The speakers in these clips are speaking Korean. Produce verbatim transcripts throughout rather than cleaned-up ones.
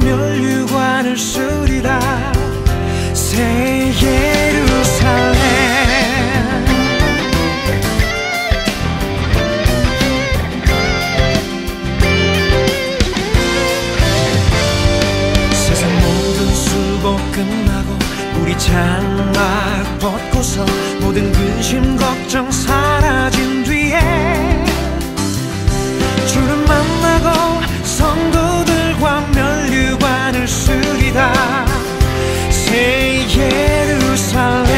멸류관을 쓰리라. 새 예루살렘. 세상 모든 수고 끝나고 우리 장막 벗고서 모든 근심 걱정 사라진 뒤에 주를 만나고 성도들과 멸류관을 쓰리다. 새 예루살렘.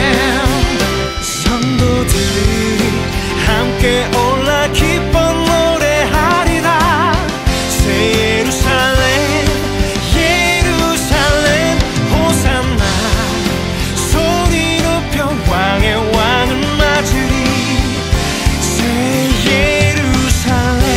성도들이 함께 올라 기뻐 노래하리라. 새 예루살렘 예루살렘 호산나. 소리 높여 왕의 왕을 맞으리. 새 예루살렘.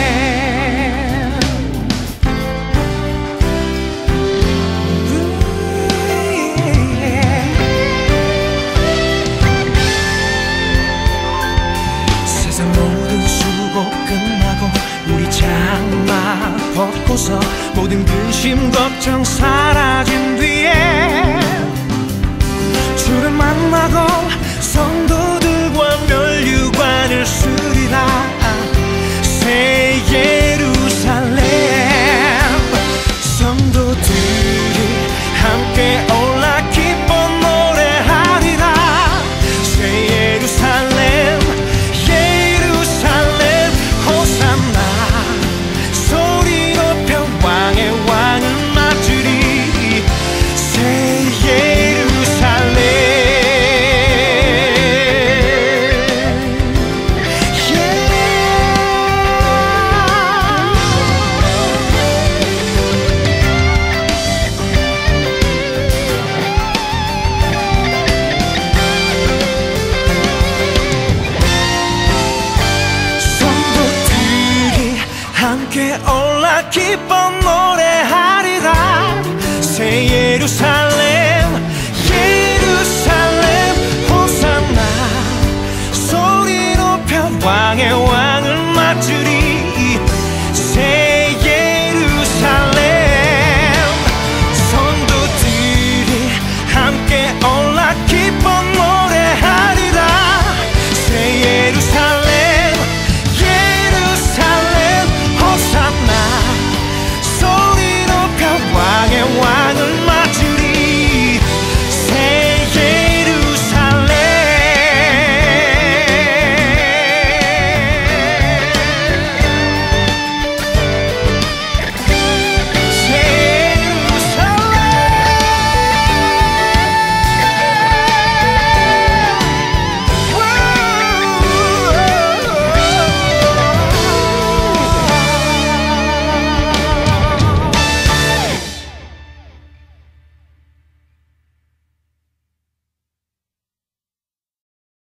세상 모든 수고 끝나고 우리 장막 벗고서 모든 근심 걱정 사라진 뒤에 주를 만나고 성도들과 멸류관을 쓰리라. 새 예루살렘. 성도들이 함께 올라 기뻐 노래하리라. 새 예루살렘 예루살렘 호산나. 소리 높여 왕의 왕을 맞으리. 새 예루살렘. 성도들이 함께 올라 기뻐 노래하리라. 새 예루살렘 예루살렘 호산나. 소리 높여 왕의